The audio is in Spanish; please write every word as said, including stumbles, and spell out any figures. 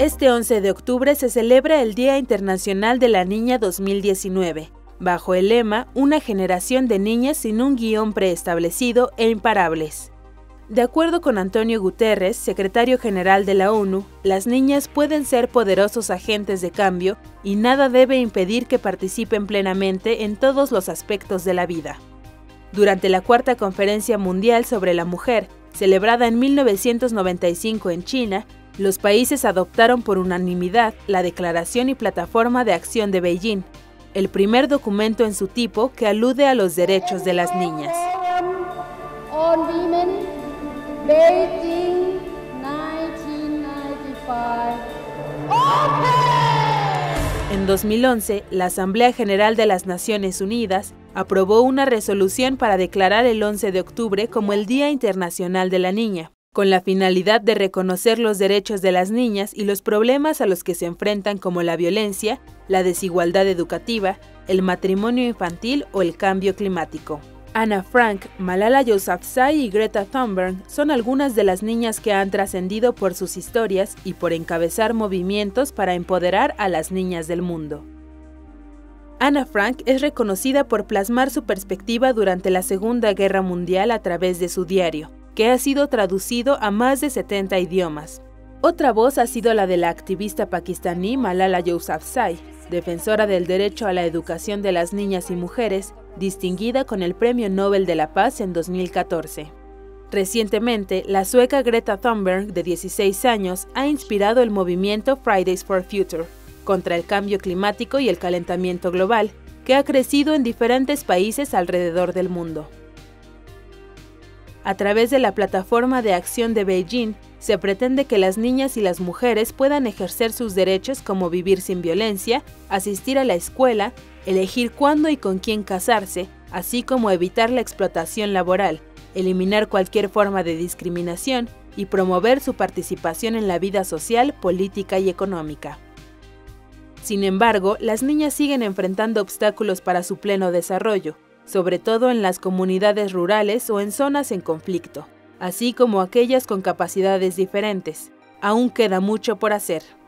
Este once de octubre se celebra el Día Internacional de la Niña dos mil diecinueve, bajo el lema Una generación de niñas sin un guión preestablecido e imparables. De acuerdo con Antonio Guterres, secretario general de la ONU, las niñas pueden ser poderosos agentes de cambio y nada debe impedir que participen plenamente en todos los aspectos de la vida. Durante la Cuarta Conferencia Mundial sobre la Mujer, celebrada en mil novecientos noventa y cinco en China, los países adoptaron por unanimidad la Declaración y Plataforma de Acción de Beijing, el primer documento en su tipo que alude a los derechos de las niñas. On women, Beijing, mil novecientos noventa y cinco. En dos mil once, la Asamblea General de las Naciones Unidas aprobó una resolución para declarar el once de octubre como el Día Internacional de la Niña, con la finalidad de reconocer los derechos de las niñas y los problemas a los que se enfrentan como la violencia, la desigualdad educativa, el matrimonio infantil o el cambio climático. Ana Frank, Malala Yousafzai y Greta Thunberg son algunas de las niñas que han trascendido por sus historias y por encabezar movimientos para empoderar a las niñas del mundo. Ana Frank es reconocida por plasmar su perspectiva durante la Segunda Guerra Mundial a través de su diario, que ha sido traducido a más de setenta idiomas. Otra voz ha sido la de la activista pakistaní Malala Yousafzai, defensora del derecho a la educación de las niñas y mujeres, distinguida con el Premio Nobel de la Paz en dos mil catorce. Recientemente, la sueca Greta Thunberg, de dieciséis años, ha inspirado el movimiento Fridays for Future, contra el cambio climático y el calentamiento global, que ha crecido en diferentes países alrededor del mundo. A través de la Plataforma de Acción de Beijing, se pretende que las niñas y las mujeres puedan ejercer sus derechos como vivir sin violencia, asistir a la escuela, elegir cuándo y con quién casarse, así como evitar la explotación laboral, eliminar cualquier forma de discriminación y promover su participación en la vida social, política y económica. Sin embargo, las niñas siguen enfrentando obstáculos para su pleno desarrollo, sobre todo en las comunidades rurales o en zonas en conflicto, así como aquellas con capacidades diferentes. Aún queda mucho por hacer.